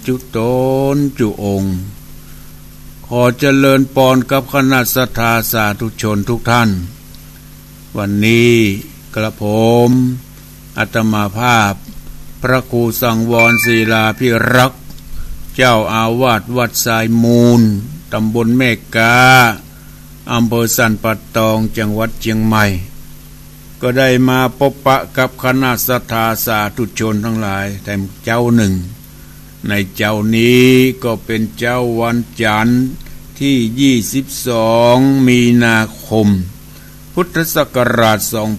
จุตนจุองค์ขอเจริญปอนกับคณะศรัทธาสาธุชนทุกท่านวันนี้กระผมอาตมาภาพพระครูสังวรศิลาภิรักษ์เจ้าอาวาสวัดสายมูลตำบลแม่กาอำเภอสันป่าตองจังหวัดเชียงใหม่ก็ได้มาพบปะกับคณะศรัทธาสาธุชนทั้งหลายแต่เจ้าหนึ่งในเจ้านี้ก็เป็นเจ้าวันจันทร์ที่22มีนาคมพุทธศักราช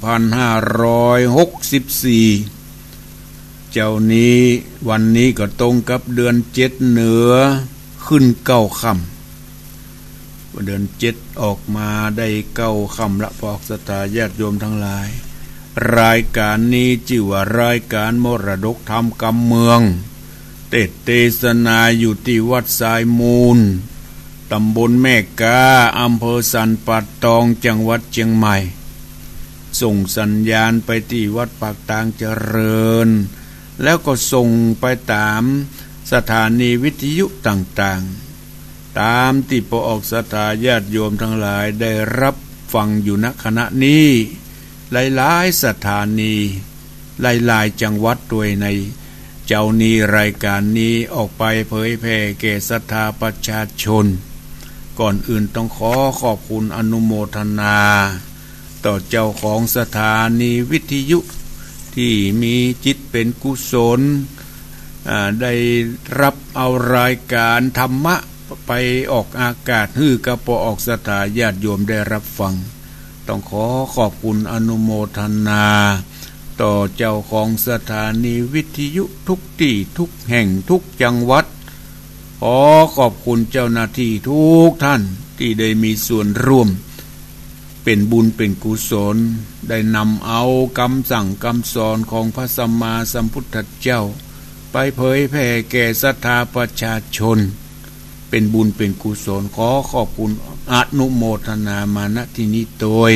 2564เจ้านี้วันนี้ก็ตรงกับเดือน7เหนือขึ้น9ค่ำเดือน7ออกมาได้9ค่ำละพอกศรัทธาญาติโยมทั้งหลายรายการนี้ชื่อว่ารายการมรดกธรรมกำเมืองเทศนาอยู่ที่วัดสายมูลตำบลแม่กาอำเภอสันป่าตองจังหวัดเชียงใหม่ส่งสัญญาณไปที่วัดปากตางเจริญแล้วก็ส่งไปตามสถานีวิทยุต่างๆตามที่พระออกศรัทธาญาติโยมทั้งหลายได้รับฟังอยู่ณขณะนี้หลายๆสถานีหลายๆจังหวัดด้วยในเจ้านี้รายการนี้ออกไปเผยแผ่แก่ศรัทธาประชาชนก่อนอื่นต้องขอบคุณอนุโมทนาต่อเจ้าของสถานีวิทยุที่มีจิตเป็นกุศลได้รับเอารายการธรรมะไปออกอากาศฮื้อกับพอออกศรัทธาญาติโยมได้รับฟังต้องขอบคุณอนุโมทนาต่อเจ้าของสถานีวิทยุทุกที่ทุกแห่งทุกจังหวัดขอบคุณเจ้าหน้าที่ทุกท่านที่ได้มีส่วนร่วมเป็นบุญเป็นกุศลได้นำเอาคำสั่งคำสอนของพระสัมมาสัมพุทธเจ้าไปเผยแผ่แก่ศรัทธาประชาชนเป็นบุญเป็นกุศลขอบคุณอนุโมทนามาณที่นี้โดย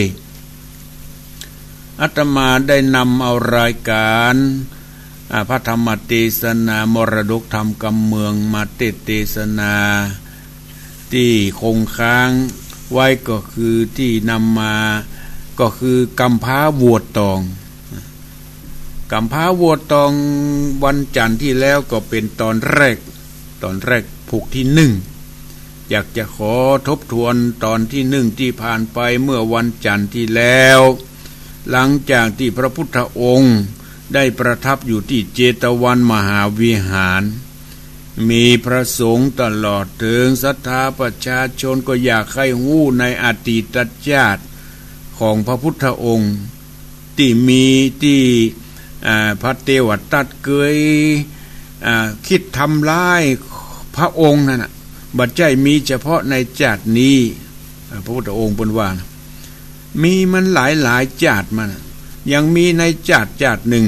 อาตมาได้นำเอารายการพระธรรมเทศนามรดกธรรมกำเมืองมาเทศนาที่คงค้างไว้ก็คือที่นำมาก็คือกำพร้าวัวตองกำพร้าวัวตองวันจันทร์ที่แล้วก็เป็นตอนแรกผูกที่1อยากจะขอทบทวนตอนที่1ที่ผ่านไปเมื่อวันจันทร์ที่แล้วหลังจากที่พระพุทธองค์ได้ประทับอยู่ที่เจตวันมหาวิหารมีพระสงฆ์ตลอดถึงศรัทธาประชาชนก็อยากให้รู้ในอดีตชาติของพระพุทธองค์ที่มีที่พระเทวทัตเคยคิดทำร้ายพระองค์นั่นน่ะบัดใจมีเฉพาะในชาตินี้พระพุทธองค์เป็นว่ามีมันหลายชาติมันยังมีในชาติหนึ่ง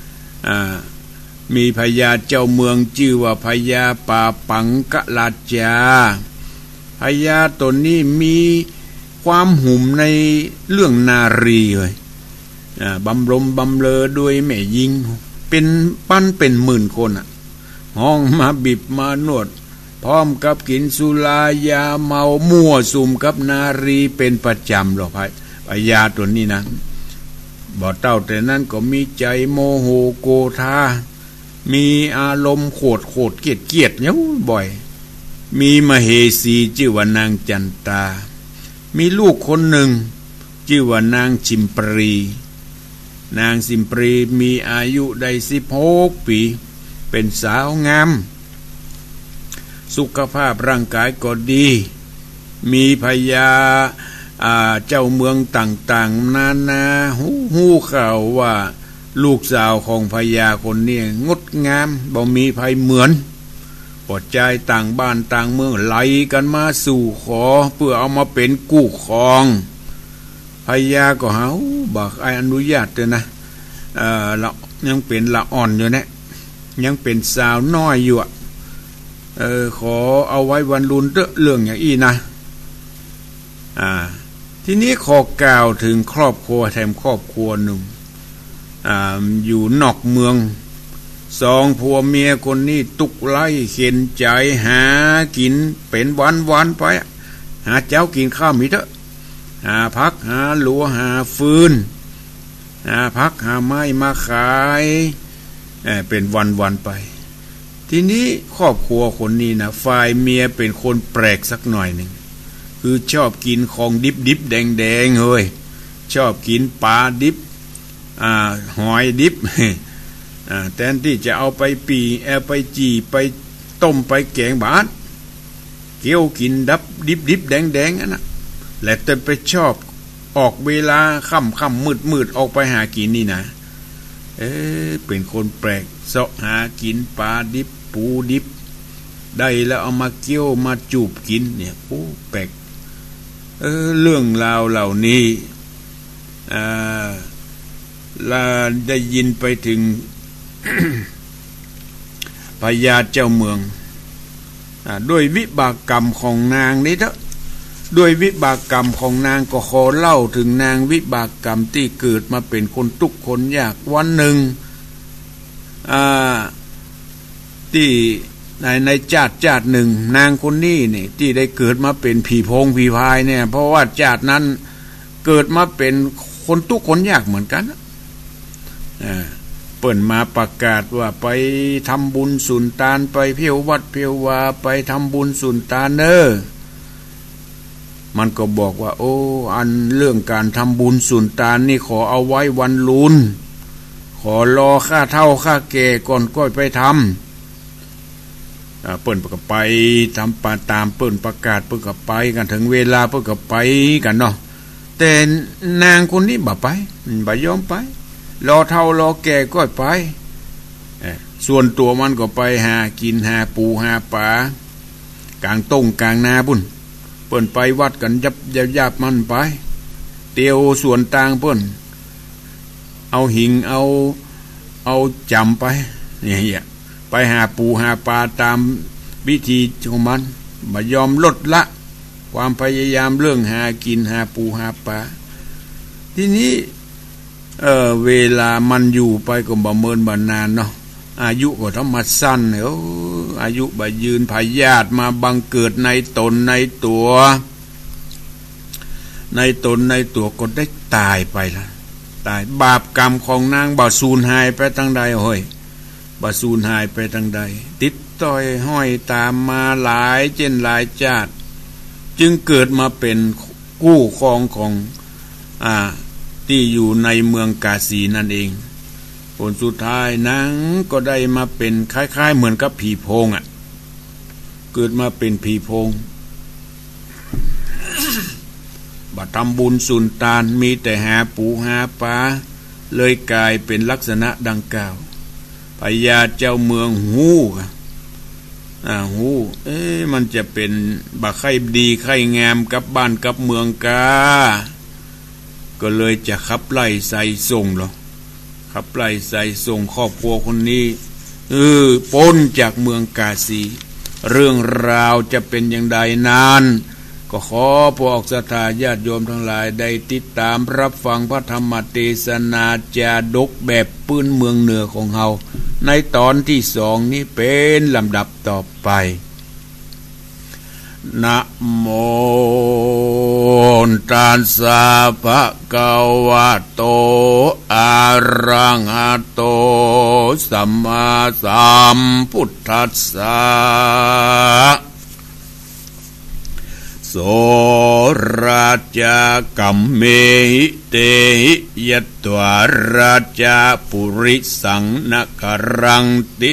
มีพญาเจ้าเมืองชื่อว่าพญาป่าปังกลาจาพญาตนนี้มีความหุ่มในเรื่องนารีเลยบำรมบำเลอด้วยแม่หญิงเป็นหมื่นคนห้องมาบิบมานวดพร้อมกับกินสุรายาเมามั่วสุมกับนารีเป็นประจำหรอกพญาตัวนี้นะบ่เต้าแต่นั้นก็มีใจโมโหโกธามีอารมณ์โกรธเกลียดเนี่ยบ่อยมีมเหสีชื่อว่านางจันตามีลูกคนหนึ่งชื่อว่านางชิมปรีนางชิมปรีมีอายุได้16 ปีเป็นสาวงามสุขภาพร่างกายก็ดีมีพญาเจ้าเมืองต่างๆนาหู้ข่าวว่าลูกสาวของพญาคนนี้งดงามบ่มีภัยเหมือนปอดใจต่างบ้านต่างเมืองไหลกันมาสู่ขอเพื่อเอามาเป็นกู้ครองพญาก็บอกอนุญาตเลยนะเรายังเป็นละอ่อนอยู่เนี่ยยังเป็นสาวน้อยอยู่ขอเอาไว้วันรุ่นเรื่องอย่างอี้นะทีนี้ขอกล่าวถึงครอบครัวแถมครอบครัวหนึ่งอยู่นอกเมืองสองผัวเมียคนนี้ตุกไล่เข็นใจหากินเป็นวันไปหาเจ้ากินข้าวมิเถอะหาพักหาหลัวหาฟืนหาพักหาไม้มาขายเป็นวันไปทีนี้ครอบครัวคนนี้นะฝ่ายเมียเป็นคนแปลกสักหน่อยหนึ่งคือชอบกินของดิบแดงเฮ้ยชอบกินปลาดิบหอยดิบแทนที่จะเอาไปไปจีไปต้มไปแกงบาดเกี่ยวกินดิบแดงนะและแต่ไปชอบออกเวลาค่ำมืดออกไปหากินนี่นะเป็นคนแปลกเสาะหากินปลาดิบปูดิบได้แล้วเอามาเกี่ยวมาจูบกินเนี่ยโอ้แปลกเรื่องราวเหล่านี้ลาได้ยินไปถึง พญาเจ้าเมืองด้วยวิบากกรรมของนางนี่เถอะด้วยวิบากกรรมของนางก็ขอเล่าถึงนางวิบากกรรมที่เกิดมาเป็นคนทุกข์คนยากวันหนึ่งที่ในชาติหนึ่งนางคนนี้นี่ที่ได้เกิดมาเป็นผีโพงผีพายเนี่ยเพราะว่าชาตินั้นเกิดมาเป็นคนทุกข์คนยากเหมือนกันเปิ่นมาประกาศว่าไปทำบุญสุนทานไปเพียววัดเพียววาไปทำบุญสุนทานมันก็บอกว่าโอ้อันเรื่องการทำบุญสุนทานนี่ขอเอาไว้วันลุนขอรอค่าเฒ่าค่าแก่ก่อนก็ไปทำเปิ่นก็ไปทำปาตามเปิ่นประกาศเปิ่นก็ไปกันถึงเวลาเปิ่นก็ไปกันเนาะแต่นางคนนี้บ่ไปบ่ยอมไปรอเฒ่ารอแก่ก็ไปส่วนตัวมันก็ไปหากินหาปูหาปลากลางต้งกลางนาบุ่นเปิ้นไปวัดกันยับมันไปเตียวส่วนต่างเปิ้นเอาหิงเอาจำไปเนี่ยไปหาปูหาปลาตามวิธีของมันบ่ยอมลดละความพยายามเรื่องหากินหาปูหาปลาทีนี้เวลามันอยู่ไปก็บ่เมินบ่นานเนาะอายุก็ธรรมสั้นอายุบ่ยืนพยาธิมาบังเกิดในตนในตัวก็ได้ตายไปละตายบาปกรรมของนางบ่สูญหายไปทางใดเฮ้ยบ่สูญหายไปทางใดติดต่อยห้อยตามมาหลายหลายชาติจึงเกิดมาเป็นกู้ครองของที่อยู่ในเมืองกาสีนั่นเองผลสุดท้ายนางก็ได้มาเป็นคล้ายๆเหมือนกับผีโพงเกิดมาเป็นผีโพง บัดทำบุญสุนทานมีแต่หาปูหาปลาเลยกลายเป็นลักษณะดังกล่าวพญาเจ้าเมืองหูมันจะเป็นบักไข่ดีไข่งามกับบ้านกับเมืองกาก็เลยจะขับไล่ใส่ส่งหรอขับไล่ใส่ส่งครอบครัวคนนี้พ้นจากเมืองกาสีเรื่องราวจะเป็นอย่างใดนานก็ขอพวกศรัทธาญาติโยมทั้งหลายได้ติดตามรับฟังพระธรรมเทศนาจาดกแบบปื้นเมืองเหนือของเฮาในตอนที่2นี้เป็นลำดับต่อไปนะโมตัสสะภะคะวะโตอะระหะโตสัมมาสัมพุทธัสสะโสราชกัมเมหิเตหิยัตถาราชปุริสังนะกรังติ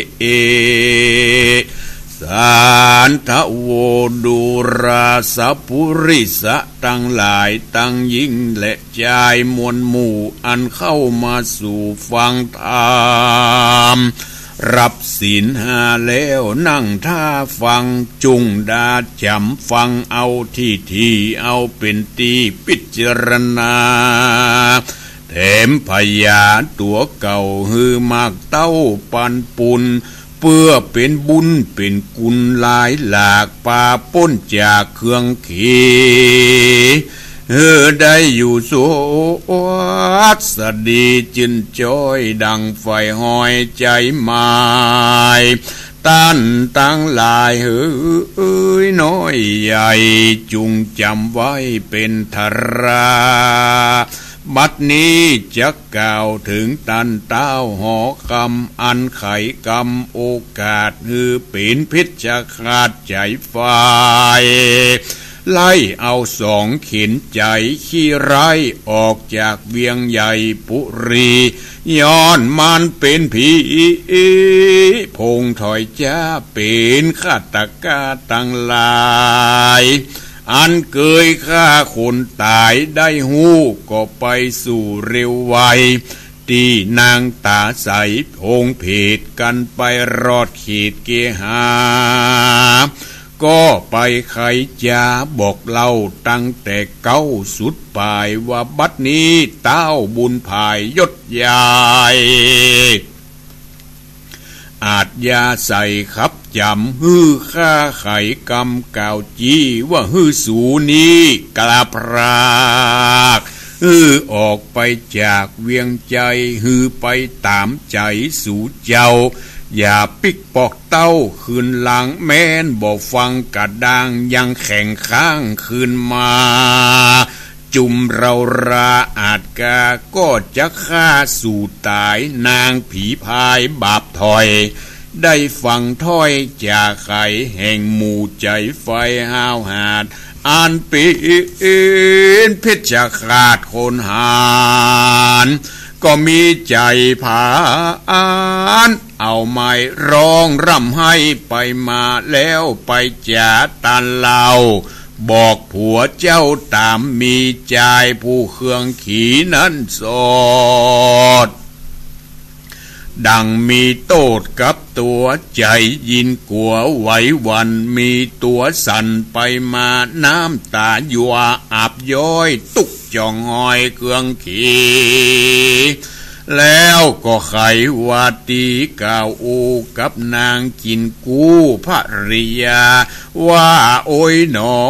สานทโวดูราสปุริสะตั้งหลายตั้งยิ่งและใจมวลหมู่อันเข้ามาสู่ฟังธรรมรับศีลห้าแล้วนั่งท่าฟังจุงดาจำฟังเอาที่เอาเป็นตีพิจารณาแถมพยาตัวเก่าฮือมากเต้าปันปุนเพื่อเป็นบุญเป็นกุลหลายหลากปาป้นจากเครื่องขีได้อยู่สวัสดีจินจ้อยดังไฟหอยใจหมายต้านตั้งหลายน้อยใหญ่จุงจำไว้เป็นธาราบัดนี้จะกล่าวถึงตันเต้าหอกำอันไขกำโอกาสเป็นพิษจะขาดใจไฟไล่เอาสองเข็นใจขี้ไรออกจากเวียงใหญ่ปุรีย้อนมันเป็นผีพงถอยจ้าเป็นฆาตกาตั้งหลายอันเกยฆ่าคนตายได้หูก็ไปสู่เร็วไวตีนางตาใสพงเพดกันไปรอดขีดเกหาก็ไปใครจะบอกเล่าตั้งแต่เก้าสุดปลายว่าบัดนี้เต้าบุญภายยศใหญ่อาจยาใส่ขับจำฆ่าไขกำก่าวจี้ว่าสูนี้กลาพรากออกไปจากเวียงใจไปตามใจสู่เจ้าอย่าปิกปอกเต้าคืนหลังแม้นบอกฟังกระดังยังแข่งข้างคืนมาจุมเราราอาจกาก็จะฆ่าสู่ตายนางผีพายบาปถอยได้ฟังถ้อยจากไขแห่งหมู่ใจไฟห้าวหาดอ่านเป็นเพชรขาดคนหานก็มีใจผานเอาไม้ร้องร่ำให้ไปมาแล้วไปจ่าตันเล่าบอกผัวเจ้าตามมีใจผู้เครื่องขี่นั้นสดดังมีโตดกับตัวใจยินกัวไหววันมีตัวสั่นไปมาน้ำตายัวอาบย้อยตุกจ่องหอยเครื่องขี่แล้วก็ไขว่าตีกาวอูกับนางกินกู้ภริยาว่าโอ้ยหนอ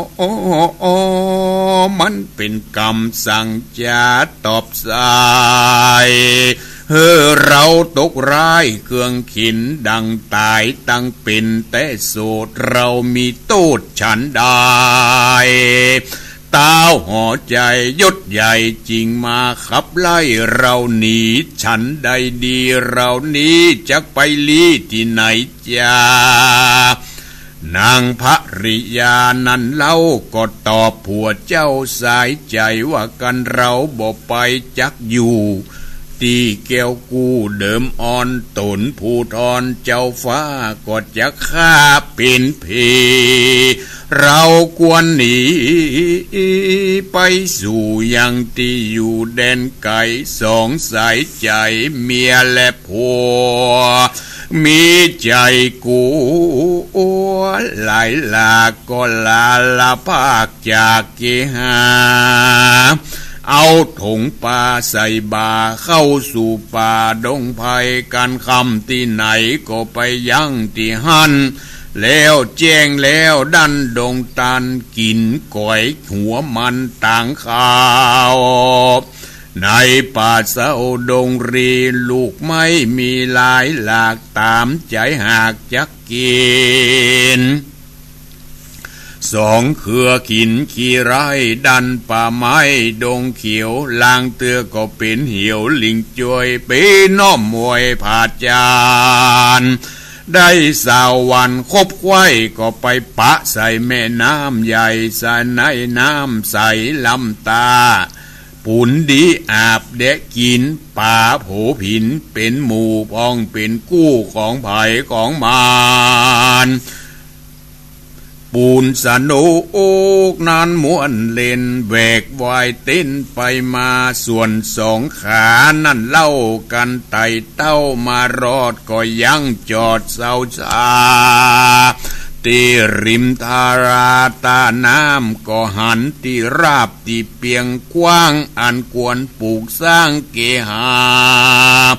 มันเป็นกรรมสั่งจะตอบสายเราตกร้ายเครื่องขินดังตายตั้งเป็นแต่โสดเรามีโทษฉันได้เต้าห่อใจยศใหญ่จริงมาขับไล่เราหนีฉันใดดีเรานี้จะไปลี้ที่ไหนจ้านางภริยานั้นเล่าก็ตอบผัวเจ้าสายใจว่ากันเราบ่ไปจักอยู่ตีแก้วกูเดิมอ่อนตนผู้ทอนเจ้าฟ้าก็จะฆ่าเป็นเพเราควรหนีไปสู่ยังที่อยู่แดนไกลสองสายใจเมียและผัวมีใจกูหลายลาก็ลาละภาคจากเกหาเอาถุงปลาใส่บาเข้าสู่ป่าดงไผ่กันคำที่ไหนก็ไปยังที่หันแล้วแจ้งแล้วดันดงตันกินก๋อยหัวมันต่างข้าวในป่าเศร้าดงรีลูกไม่มีหลายหลากตามใจหากจักกินสองเครือขินขี้ไรดันป่าไม้ดงเขียวลางเตือก็เป็นเหี่ยวลิงจวยปีน้อมมวยผาจานได้สาววันคบไว้ก็ไปปะใส่แม่น้ำใหญ่ใส่ในน้ำใสลำตาปุ่นดีอาบเดะกินป่าโผผินเป็นหมู่พองเป็นกู้ของไผ่ของมารปูนสนุกนานม้วนเล่นแวกวายเต้นไปมาส่วนสองขานั่นเล่ากันไต่เต้ามารอดก็ยังจอดเศร้าชาตีริมทาราตาน้ำก็หันตีราบตีเปียงกว้างอันควรปลูกสร้างเกหา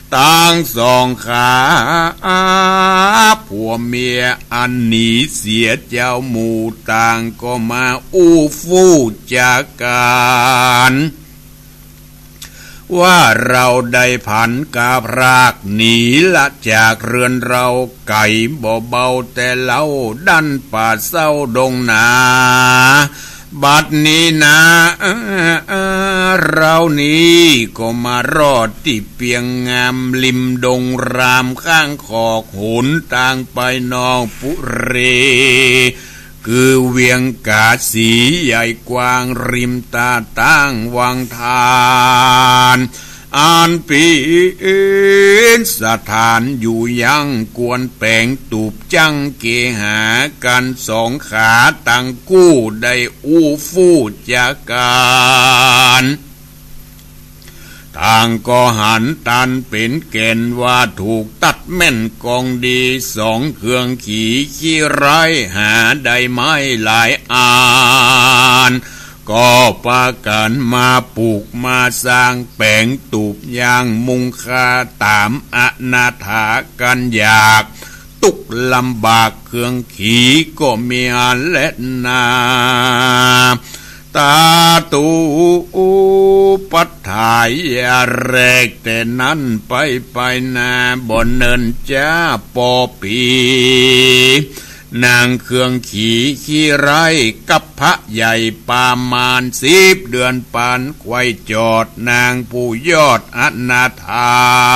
ตั้งสองขาผัวเมียอันหนีเสียเจ้าหมู่ต่างก็มาอู้ฟู่จากการว่าเราได้ผันกาพรากหนีละจากเรือนเราไก่บ่เบาแต่เล่าดันป่าเศร้าดงนาบัดนี้นะเรานี้ก็มารอดที่เปียงงามริมดงรามข้างขอกหนต่างไปนองปุเรคือเวียงกาสีใหญ่กว้างริมตาตั้งวังทานอันเป็นสถานอยู่ยังกวนแปงตูบจังเกหากันสองขาตั้งกู้ได้อู้ฟู่จากการต่างก็หันตันเป็นเกณฑ์ว่าถูกตัดแม่นกองดีสองเครื่องขี่ขี้ไร้หาได้ไม่หลายอันก็ปากันมาปลูกมาสร้างแปลงตูบยางมุงคาตามอนาถากันอยากตุกลำบากเครื่องขี่ก็มีอันและนาตาตูปัฏฐายแรกแต่นั้นไปนาบ่เนินจ้าปอปีนางเครื่องขี่ขี้ไร่กับพระใหญ่ปามาน10 เดือนปานไขว้จอดนางผู้ยอดอนาถา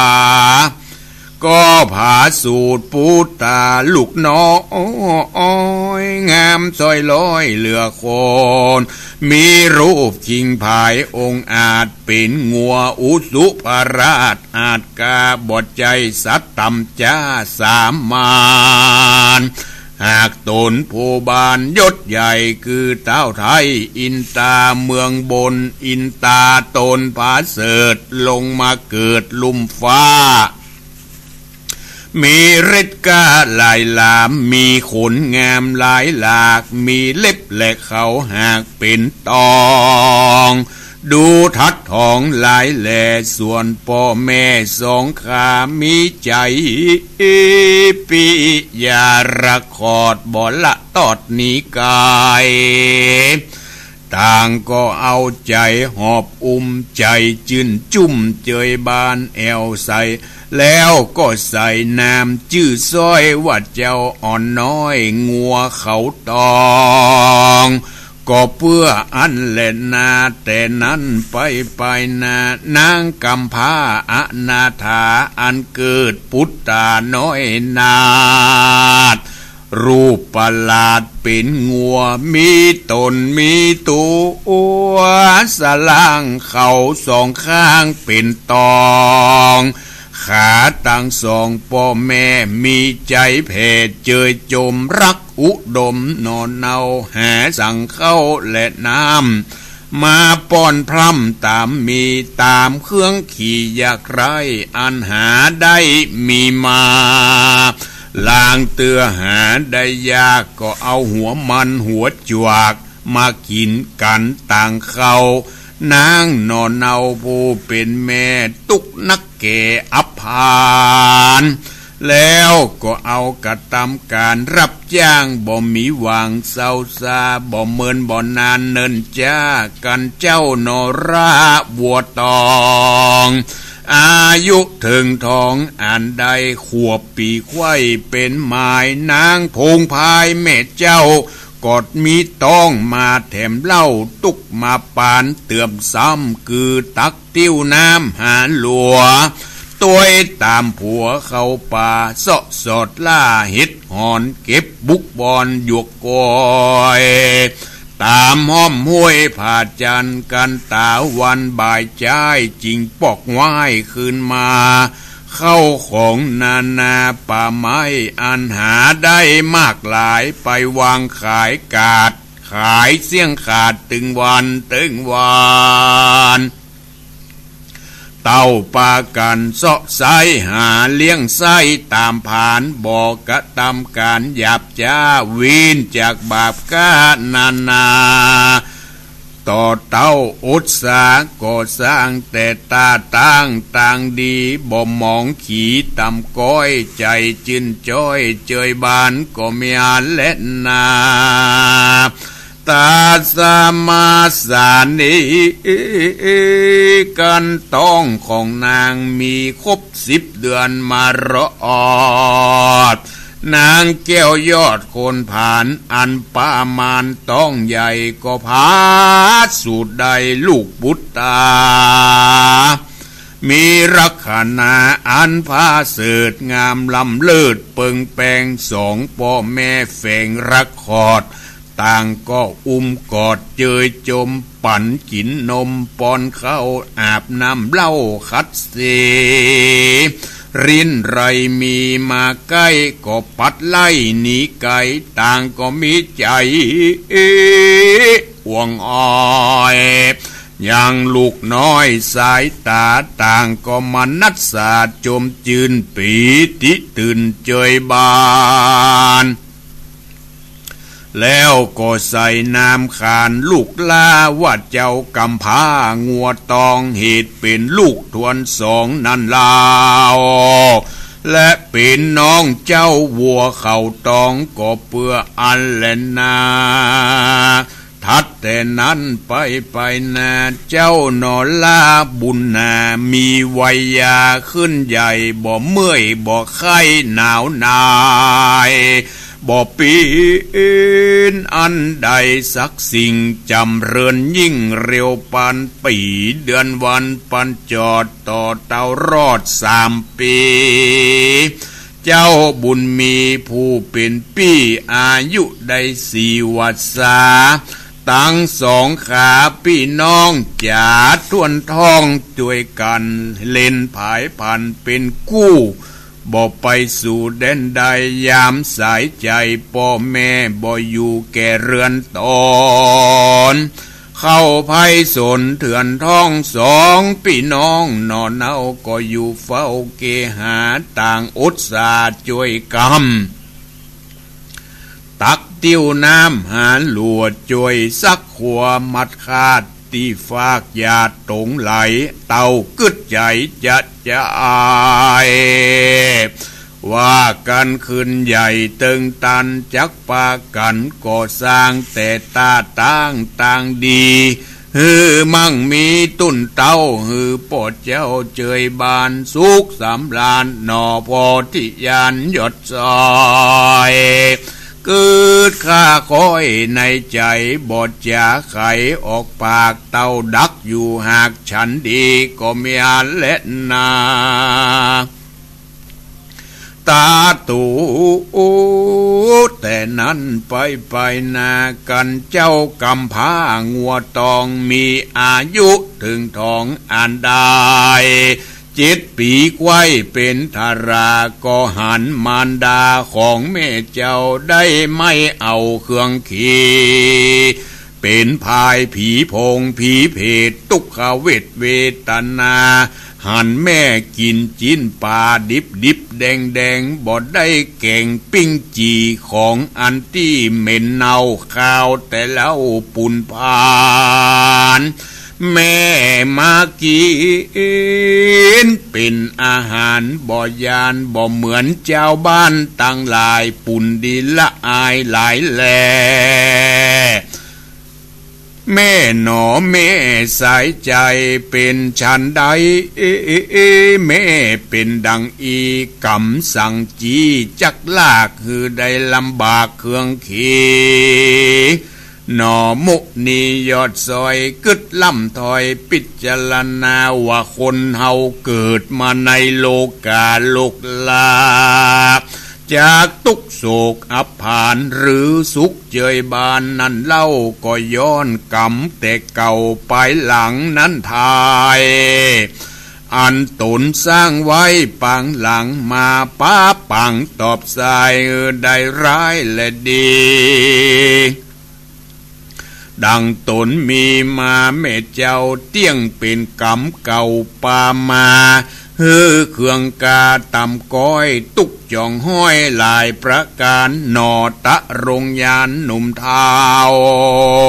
ก็ผาสูตรปูตาลูกน้อยงามซอยลอยเหลือคนมีรูปชิงภายองค์อาจเป็นงัวอุสุภราชอาจกาบทใจสัตต่ำจ้าสามมานหากตนผู้บานยศใหญ่คือเต้าไทยอินตาเมืองบนอินตาตนผาเสดลงมาเกิดลุ่มฟ้ามีฤทธิ์กาลายลามมีขนงามหลายหลากมีเล็บและเขาหากเป็นตองดูทัดทองหลายแหล่ส่วนพ่อแม่สองขามีใจปิยาระคอดบ่ละตอดนี้กายต่างก็เอาใจหอบใจจื่นจุ่มเจยบานแอวใสแล้วก็ใส่น้ำจื้อซ้อยว่าเจ้าอ่อนน้อยงัวเขาตองก็เพื่ออันเล่นนาแต่นั้นไปนานางกำพร้าอนาถาอันเกิดปุตตาน้อยนาดรูปประหลาดเป็นงัวมีตนมีตัวสล่างเขาสองข้างเป็นตองขาตั้งสองพ่อแม่มีใจเพศเจยจมรักอุดมนอนเนาหาสั่งเข้าและน้ำมาป้อนพร่ำตามมีตามเครื่องขี่อยากไรอันหาได้มีมาลางเตือหาได้ยากก็เอาหัวมันหัวจวกมากินกันต่างเขานางนอนเนาผู้เป็นแม่ตุกนักเกอับพานแล้วก็เอากระทำการรับจ้างบ่มีหวังเศร้าซาบ่เมินบ่นานเนินจ้ากันเจ้านราบัวตองอายุถึงทองอันใดขวบปีไข่เป็นหมายนางพงพายแม่เจ้ากอดมีต้องมาแถมเหล้าตุกมาปานเติมซ้ำคือตักติ้วน้ำหาหลัวตัวตามผัวเข้าป่าเสาะสอดล่าเห็ดหอนเก็บบุกบอนหยวกกอยตามห้อมห้วยผาจันกันตาวันบ่ายใจจริงปอกไว้คืนมาเข้าของนาป่าไม้อันหาได้มากหลายไปวางขายกาดขายเสี่ยงขาดตึงวันเต้าปากันเสาะไซหาเลี้ยงไส้ตามผานบอกกะตำการหยับจ้าวินจากบาปกานาต่อเต้าอุตสาก่อสร้างแต่ตาต่างดีบ่มองขี่ตำก้อยใจจืนจ้อยเจยบานก็มีอันเล่นนาตาสมาสานีกันต้องของนางมีครบ10 เดือนมารอดนางแก้วยอดคนผ่านอันปามานต้องใหญ่ก็พาสูดใดลูกบุตรตามีรักขานาอันพาเสดงามลำเลิศเปิงแปง2 พ่อแม่แฝงรักขอดต่างก็กอดเจยจมปั่นกินนมปอนเข้าอาบน้ำเหล้าคัดเสรินไรมีมาใกล้ก็ปัดไล่หนีไกลต่างก็มีใจห่วงอ้อยอย่างลูกน้อยสายตาต่างก็มานัดสาจมจืนปีติตื่นเจยบานแล้วก็ใส่น้ำขานลูกลาว่าเจ้ากำพางัวตองเหตุเป็นลูกทวน2นั่นลาวและเป็นน้องเจ้าวัวเข่าตองก็เปื่ออันแลนนาทัดแต่นั้นไปนาเจ้านอลาบุญนามีวัยยาขึ้นใหญ่บ่เมื่อยบ่ไข้หนาวนายบ่ปีนอันใดสักสิ่งจำเริญยิ่งเร็วปันปีเดือนวันปันจอดต่อเต้ารอด3 ปีเจ้าบุญมีผู้เป็นปี้อายุได้4 วรรษาตั้ง2 ขาพี่น้องจ่าทวนทองด้วยกันเล่นผายพันเป็นกู้บ่ไปสู่แดนใดยามสายใจพ่อแม่บ่อยู่แก่เรือนตอนเข้าภัยสนเถื่อนท้อง2 พี่น้องนอนเน่าก็อยู่เฝ้าเกหาต่างอุตสาห์ช่วยกำตักติ้วน้ำหาหลวดช่วยซักขัวมัดคาดตีฟากยาตงไหลเต่ากึดใจจะอายว่ากันขึ้นใหญ่ตึงตันจักปากันก่อสร้างแต่ตาต่างดีมั่งมีตุ่นเต้าปอดเจ้าเจยบานสุขสำราญหนอพอที่ยานหยดซอยเกิดข้าคอยในใจบอดจาไขออกปากเต้าดักอยู่หากฉันดีก็มีอันเล่นนาตาตูแต่นั้นไปนากันเจ้ากำพางัวตองมีอายุถึงทองอันได้7 ปีไว้เป็นธาราก็หันมารดาของแม่เจ้าได้ไม่เอาเครื่องขี่เป็นพายผีพงผีเพศทุกขเวทนาหันแม่กินจิ้นปลาดิบแดงบ่ได้แกงปิ้งจีของอันที่เหม็นเน่าข้าวแต่แล้วปุ่นพานแม่มากินเป็นอาหารบ่ยานบ่เหมือนเจ้าบ้านตั้งหลายปุ่นดีละอายหลายแลแม่หนอแม่สายใจเป็นฉันใดแม่เป็นดังอีกำสั่งจีจักลากได้ลำบากเครื่องขี่หนอมุนียอดซอยกึดล่ำถอยพิจารณาว่าคนเฮาเกิดมาในโลกาโลกลาจากทุกโศกอับผ่านหรือสุขเจยบานนั้นเล่าก็ย้อนกรรมแต่เก่าไปหลังนั้นทายอันตนสร้างไว้ปังหลังมาป้าปังตอบสายได้ร้ายและดีดังตนมีมาแม่เจ้าเตี้ยงเป็นกรรมเก่าปามาเครื่องกาตำก้อยตุกจ่องห้อยหลายประการหนอตะรงยานหนุ่มเท้า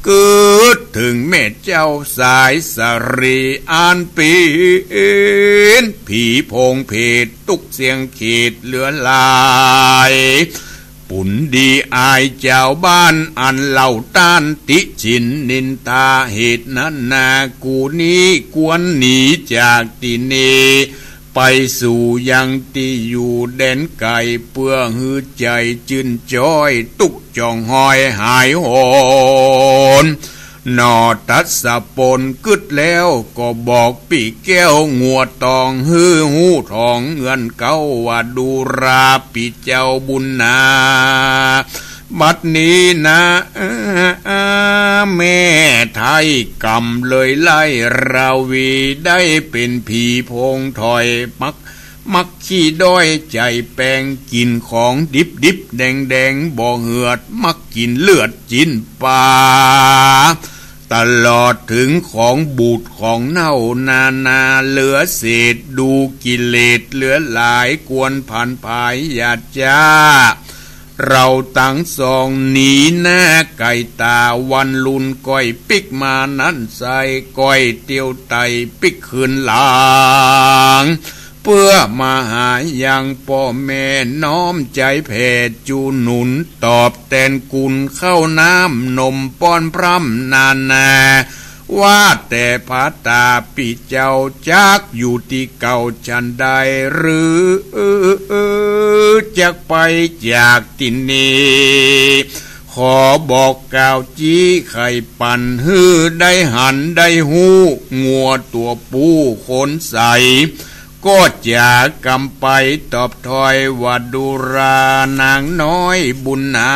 เกิดถึงแม่เจ้าสายสรีอานปีนผีพงเพดตุกเสียงเขตเหลือลายปุ่นดีอายเจ้าบ้านอันเล่าต้านติชินนินตาเหตุนั้นนากูนี้กวนหนีจากที่นี้ไปสู่ยังที่อยู่แดนไก่เพื่อหือใจจืนจ้อยตุกจองหอยหายโหนนอตัดสะปนกึดแล้วก็บอกปีแก้วงัวตองฮือหูทองเงินเก้าว่าดูราปีเจ้าบุญนาบัดนี้นะแม่ไทยกำเลยไล่ราวีได้เป็นผีโพงถอยมักขี้ด้อยใจแปลงกินของดิบแดงบ่เหือดมักกินเลือดจินปลาตลอดถึงของบูดของเน่านาเหลือเศษดูกิเลสเหลือหลายกวนผ่านภายหยาดจ้าเราตั้งสองหนีหน้าไก่ตาวันลุนก้อยปิกมานั้นใส่ก้อยเตียวไตปิกคืนหลังเพื่อมาหายังพ่อแม่น้อมใจแผ่จูหนุนตอบแทนกุลเข้าน้ำนมป้อนพร่ำนาว่าแต่พระตาปีเจ้าจักอยู่ที่เก่าจันใดหรือจะไปจากที่นี้ขอบอกกล่าวจี้ไข่ปั่นฮื้อได้หันได้หูงัวตัวปูขนใสก็จะกำไปตอบถอยว่าดูรานางน้อยบุญนา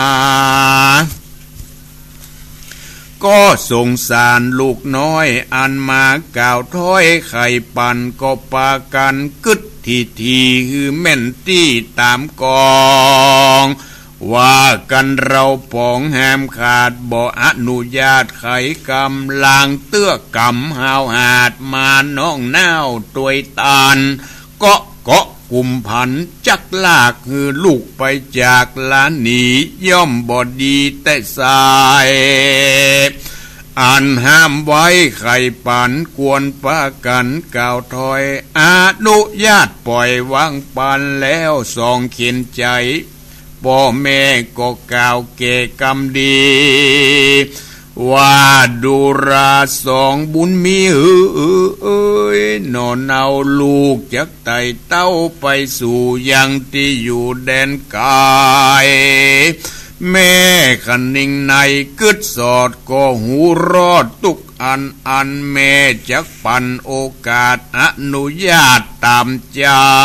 ก็สงสารลูกน้อยอันมากล่าวถ้อยไข่ปั่นก็ปากันกึดทีฮือแม่นที่ตามกองว่ากันเราปองแหมขาดบ่อนุญาตไขกำลางเตื้อกำหาวหาดมาน้องน้าวตวยตาลเกาะกุมพันจักลากฮือลูกไปจากลานหนีย่อมบ่ดีแต่สายอันห้ามไว้ไข่ปันกวนปากันกล่าวถอยอนุญาตปล่อยวางปันแล้วสองเขียนใจพ่อแม่ก็กล่าวเกกรรมดีว่าดูราสองบุญมีนอนเอาลูกจากไต่เต้าไปสู่ยังที่อยู่แดนกายแม่คันนิ่งในกึดสอดก็หูรอดตุกอันแม่จักปันโอกาสอนุญาตตามใจ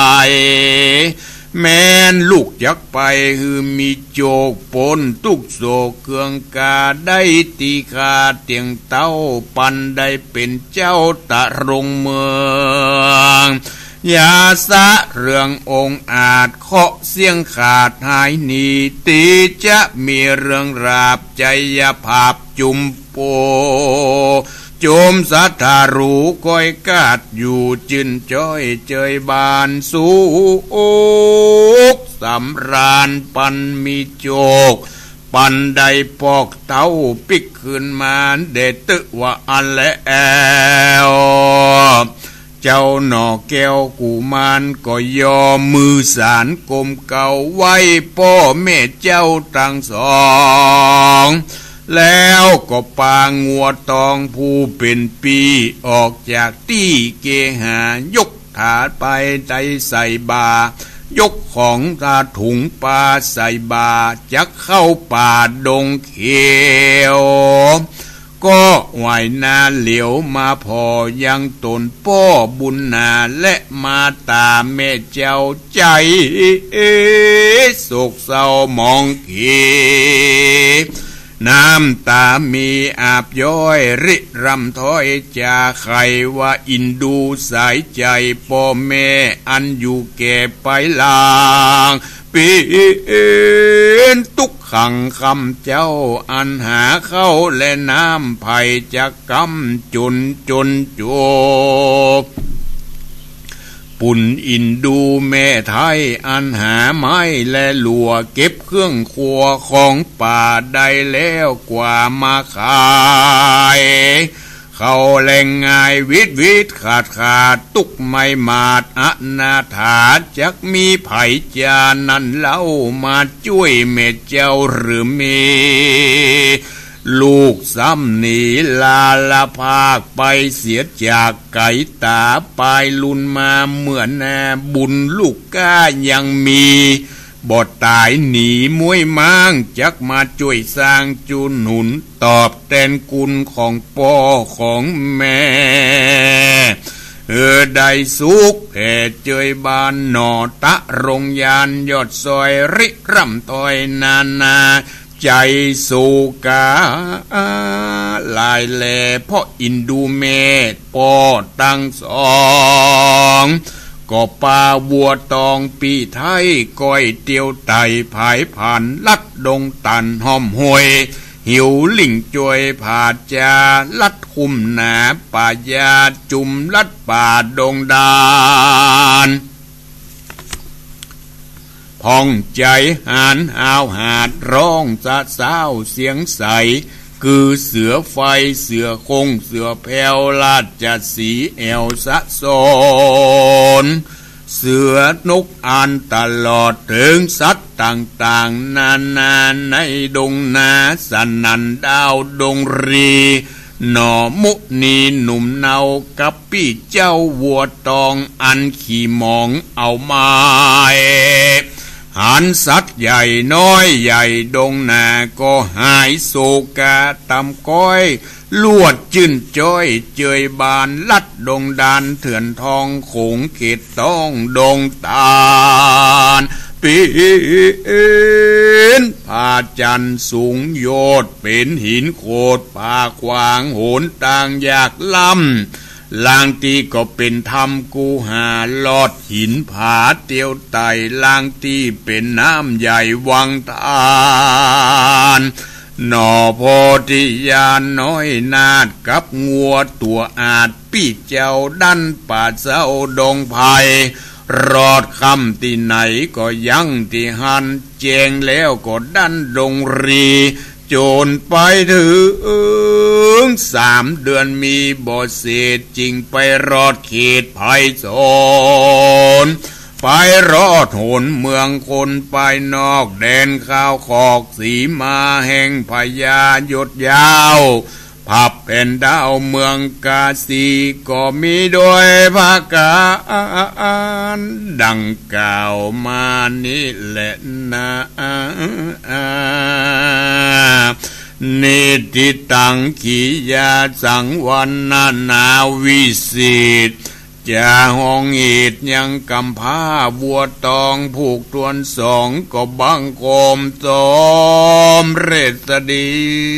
แม่นลูกจักไปคือมีโจกปนตุกโศกเครื่องกาได้ตีคาเตียงเต้าปันได้เป็นเจ้าตะรงเมืองยาสะเรื่ององค์อาจเคาะเสียงขาดหายหนีตีจะมีเรื่องราบใจยภาพจุมโปโจมสัทธารูก้อยกาดอยู่จินจ้อยเจยบานสูกสำราญปันมีโจกปันใดปอกเต้าปิกขึ้นมาเดตึว่าอันและแอวเจ้าหน่อแก้วกูมานก็ยอมมือสารกลมเก่าไว้พ่อแม่เจ้าตั้งสองแล้วก็ปางงัวตองผู้เป็นปีออกจากที่เกหายกถาดไปใจใส่บายกของตาถุงปลาใส่บาจักเข้าป่าดงเขียวก็ไหวนาเหลียวมาพอยังตนพ่อบุญนาและมาตาแม่เจ้าใจโศกเศร้ามองเขีน้ำตามีอาบย้อยริรำถ้อยจาไขว่าอินดูสายใจพ่อแม่อันอยู่แก่ไปลางปีนตุกขังคำเจ้าอันหาเข้าและน้ำไผ่จะกำจนโจกปุ่นอินดูแม่ไทยอันหาไม้และหลัวเก็บเครื่องครัวของป่าได้แล้วกว่ามาขายเขาแรงง่ายวิดขาดตุกไม่มาดอนาถาจักมีไผจานั้นเล่ามาช่วยเม็ดเจ้าหรือมีลูกซ้ำหนีลาละภาคไปเสียจากไก่ตาปลายลุนมาเหมือนแน่บุญลูกก้ายังมีบอดตายหนีมวยม้างจักมาช่วยสร้างจุนหนุนตอบแทนคุณของพ่อของแม่ได้สุขแผ่เจยบานหนอตะรงยานยอดซอยริร่ำต้อยนาใจสู่กาลายแลพ่ออินดูเมตพ่อตั้งสองก็ป่าวัวตองปีไทยก้อยเตียวไต่ผายผ่านลัดดงตันห้อมห้วยหิวลิงจวยผาจาลัดคุมหนาป่ายาจุมลัดป่าดงดานพองใจหานหาวหาดร้องสะสาวเสียงใสคือเสือไฟเสือคงเสือแผ่วลาดจัดสีแอวสะโซนเสือนกอ่านตลอดถึงสัตว์ต่างๆนานาในดงนาสนันดาวดงรีหน่อมุนีหนุ่มเนากับพี่เจ้าวัวตองอันขี่มองเอาไม้หันสัตว์ใหญ่น้อยใหญ่ดงนาก็หายโศกาตำก้อยลวดจื้นจ้อยเจยบานลัดดงดานเถื่อนทองโขงเขตต้องดงตาลปีนผาจันสูงโยดเป็นหินโคดป่าขวางโหนต่างอยากล่ำลางตีก็เป็นธรรมกูหาลอดหินผาเตียวไต่ลางตีเป็นน้ำใหญ่วังทานหน่อโพธิญาณน้อยนาดกับงัวตัวอาจปีเจ้าดันป่าเจ้าดงไผ่รอดคำที่ไหนก็ยังที่หันแจงแล้วก็ดันดงรีโจนไปถึง3 เดือนมีบ่เศษจริงไปรอดเขตภัยโซนไปรอดหนเมืองคนไปนอกแดนข้าวขอกสีมาแห่งพญายศยาวพับเป็นดาวเมืองกาสีก็มีโดยภาการดังกล่าวมานี่แหละนะนิติตังขียาสังวันนาวิสิตจะห้องอิดยังกำพร้าวัวตองผูกตวนสองก็บังโคมสมเรศดี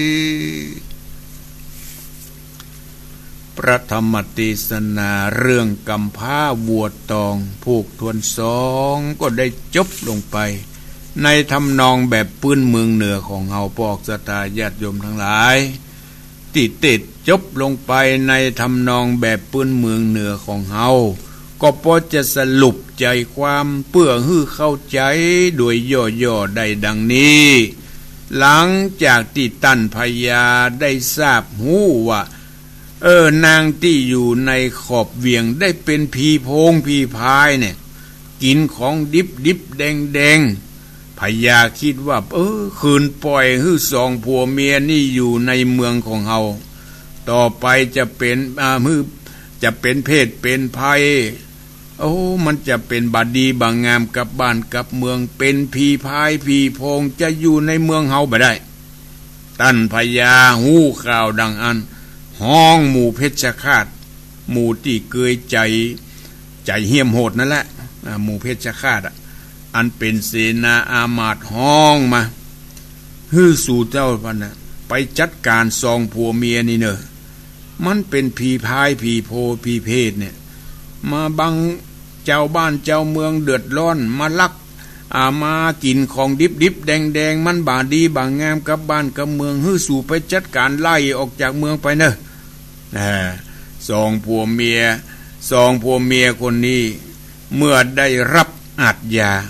พระธรรมเทศนาเรื่องกำพร้าวัวตองผูกทวนสองก็ได้จบลงไปในทำนองแบบพื้นเมืองเหนือของเฮาปอกสตาญาติโยมทั้งหลายติดจบลงไปในทำนองแบบพื้นเมืองเหนือของเฮาก็พอจะสรุปใจความเพื่อให้เข้าใจโดยย่อๆได้ดังนี้หลังจากที่ตั้นพญาได้ทราบหูว่านางที่อยู่ในขอบเวียงได้เป็นผีโพงผีพายเนี่ยกินของดิบแดงพญาคิดว่าคืนปล่อยให้สองผัวเมียนี่อยู่ในเมืองของเฮาต่อไปจะเป็นจะเป็นเพศเป็นภัยมันจะเป็นบาดีบางงามกับบ้านกับเมืองเป็นผีพายผีโพงจะอยู่ในเมืองเฮาบ่ได้ตั้นพญาหูข่าวดังอันห้องหมู่เพชรฆาตหมู่ที่เกยใจเหี้ยมโหดนั่นแหละหมู่เพชรฆาตอันเป็นเสนาอามาตย์ห้องมาฮื้อสู่เจ้าพันน่ะไปจัดการซองผัวเมียนี่เนอะมันเป็นผีพายผีโพผีเพศเนี่ยมาบังเจ้าบ้านเจ้าเมืองเดือดร้อนมาลักมากินของดิบแดงมันบาดีบางงามกับบ้านกับเมืองฮื้อสู่ไปจัดการไล่ออกจากเมืองไปเนอะสองผัวเมียคนนี้เมื่อได้รับอาทยา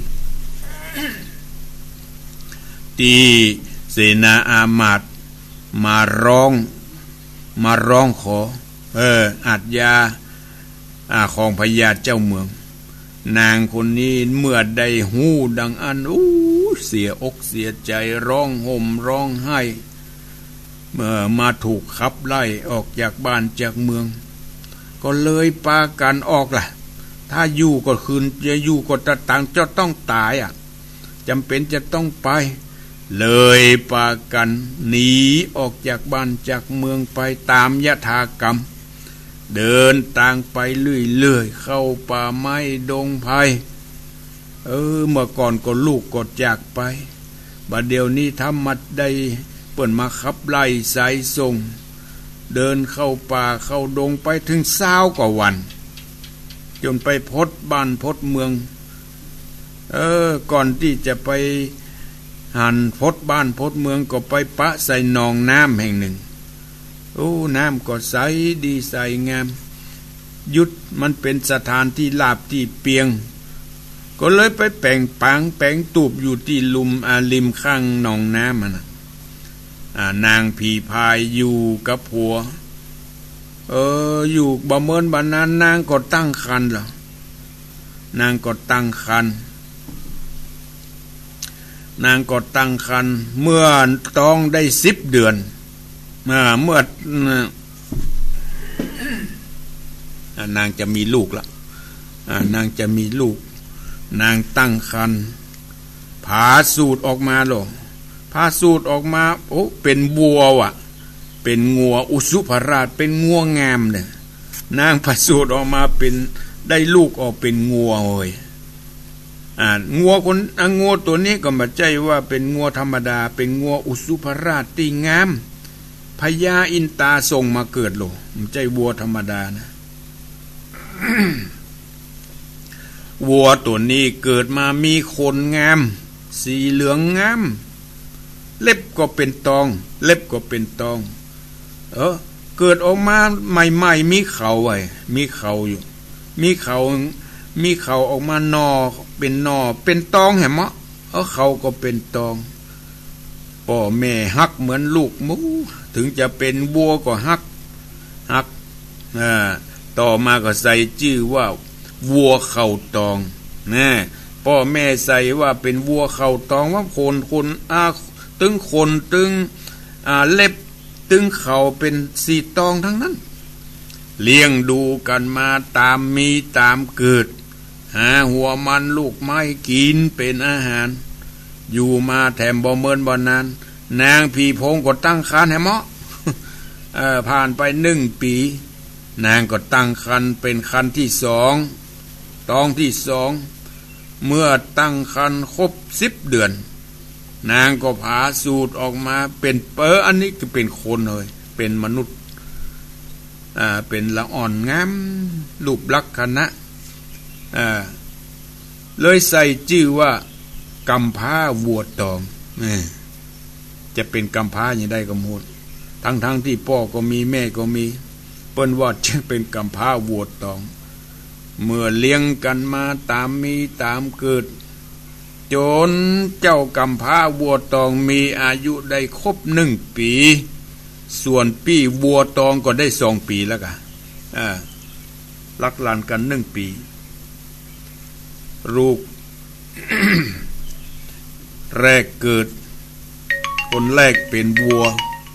ตีเสนาอามาตย์มาร้องขออาทยาของพญาเจ้าเมืองนางคนนี้เมื่อได้หูดังอันเสียอกเสียใจร้องห่มร้องไห้เมื่อมาถูกขับไล่ออกจากบ้านจากเมืองก็เลยปากันออกล่ะถ้าอยู่ก็คืนจะอยู่ก็จะต้องตายจำเป็นจะต้องไปเลยปากันหนีออกจากบ้านจากเมืองไปตามยถากรรมเดินทางไปเรื่อยๆเข้าป่าไม้ดงไผ่เมื่อก่อนก็ลูกก็จากไปบัดเดี๋ยวนี้ทำมัดได้เปิ่นมาขับไล่สายส่งเดินเข้าป่าเข้าดงไปถึง20 กว่าวันจนไปพดบ้านพดเมืองก่อนที่จะไปหันพดบ้านพดเมืองก็ไปปะใส่หนองน้ำแห่งหนึ่งน้ำก็ใสดีใสงามยุดมันเป็นสถานที่ลาบที่เปียงก็เลยไปแปลงปังแปลงตูบอยู่ที่ริมข้างหนองน้ำนางผีพายอยู่กับผัวอยู่บ่เมินบัดนั้นนางก็ตั้งครรภ์นางก็ตั้งครรภ์เมื่อต้องได้10 เดือนเมื่อนางจะมีลูกละนางจะมีลูกนางตั้งครรภ์ผ่าสูตรออกมาผ่าสูตรออกมาเป็นวัวเป็นงัวอุสุภราชเป็นงัวงามเนี่ยนางผ่าสูตรออกมาเป็นได้ลูกออกเป็นงัวงัวตัวนี้ก็ไม่ใช่ว่าเป็นงัวธรรมดาเป็นงัวอุสุภราชที่งามพญาอินตาส่งมาเกิดไม่ใช่วัวธรรมดานะ วัวตัวนี้เกิดมามีขนงามสีเหลืองงามเล็บก็เป็นตองเกิดออกมาใหม่ๆมีเขามีเขาอยู่มีเขาออกมานอเป็นตองแหมเขาก็เป็นตองพ่อแม่ฮักเหมือนลูกหมูถึงจะเป็นวัวก็ฮักต่อมาก็ใส่ชื่อว่าวัวเข่าตองพ่อแม่ใส่ว่าเป็นวัวเข่าตองว่าคนตึงคนตึงเล็บตึงเข่าเป็นสีตองทั้งนั้นเลี้ยงดูกันมาตามมีตามเกิดหาหัวมันลูกไม้กินเป็นอาหารอยู่มาแถมบ่เมินบ่นานนางผีพงก็ตั้งครรภ์ให้เหมาะผ่านไป1 ปีนางก็ตั้งครรภ์เป็นครรภ์ที่2ตองที่2เมื่อตั้งครรภ์ครบ10 เดือนนางก็ผ่าสูตรออกมาเป็นอันนี้คือเป็นคนเลยเป็นมนุษย์เป็นละอ่อนงามรูปลักษณะเลยใส่ชื่อว่ากำพร้าวัวตองจะเป็นกำพร้าอย่างใดก็หมดทั้งที่พ่อก็มีแม่ก็มีเปิ้นว่าจะเป็นกำพร้าวัวตองเมื่อเลี้ยงกันมาตามมีตามเกิดจนเจ้ากำพร้าวัวตองมีอายุได้ครบ1 ปีส่วนพี่วัวตองก็ได้2 ปีแล้วกันลักหลานกัน1 ปีลูก แรกเกิดคนแรกเป็นวัว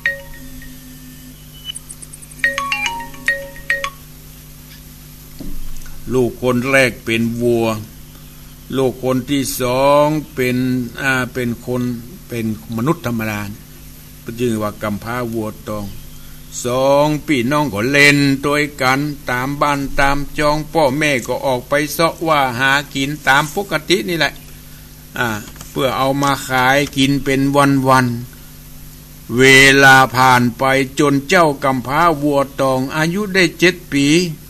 ลูกคนแรกเป็นวัวลูกคนที่2เป็นคนเป็นมนุษย์ธรรมดาจึงว่ากำพร้าวัวตอง2 พี่น้องก็เล่นตัวกันตามบ้านตามจองพ่อแม่ก็ออกไปเสาะว่าหากินตามปกตินี่แหละเพื่อเอามาขายกินเป็นวันๆเวลาผ่านไปจนเจ้ากำพร้าวัวตองอายุได้7 ปี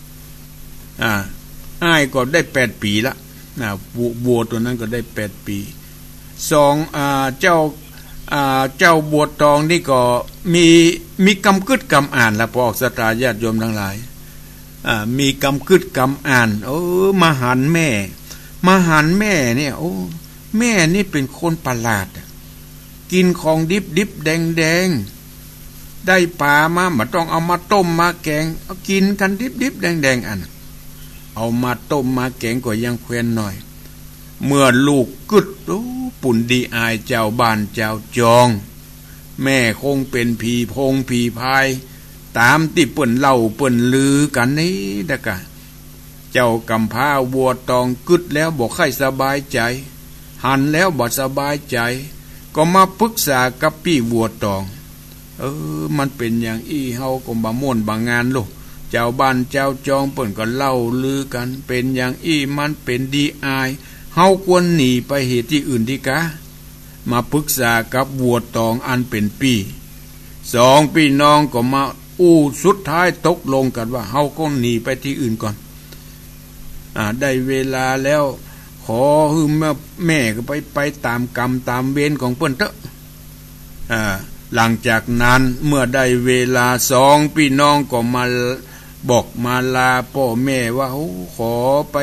อ้ายก็ได้8 ปีละวัวตัวนั้นก็ได้8 ปีเจ้าบัวตองนี่ก็มีกำกึดกำอ่านละพอออกสตาญาติโยมทั้งหลายมีกำกึดกำอ่านมาหันแม่เนี่ยโอ้แม่นี่เป็นคนประหลาดกินของดิบแดงได้ปลามาต้องเอามาต้มมาแกงเอากินกันดิบแดงอันเอามาต้มมาแกงก็ยังแควนหน่อยเมื่อลูกกึดปุ่นดีอายเจ้าบ้านเจ้าจองแม่คงเป็นผีพงผีพายตามที่เปิ่นเล่าเปิ่นลือกันนี้ดะกะเจ้ากำพร้าวัวตองกึดแล้วบอกให้สบายใจหันแล้วบ่สบายใจก็มาปรึกษากับพี่วัวตองมันเป็นอย่างอี้เฮาก็บ่ม่วนบ่งานลูกเจ้าบ้านเจ้าจองเปิ่นก็เล่าลือกันเป็นอย่างอี้มันเป็นดีอายเฮาควรหนีไปเหตุที่อื่นดีกะมาปรึกษากับวัวตองอันเป็นพี่สองพี่น้องก็มาสุดท้ายตกลงกันว่าเฮาก็หนีไปที่อื่นก่อนได้เวลาแล้วขอให้แม่ก็ไปตามกรรมตามเวรของเปิ้นเถอะหลังจากนั้นเมื่อได้เวลาสองพี่น้องก็มาบอกมาลาพ่อแม่ว่าขอไป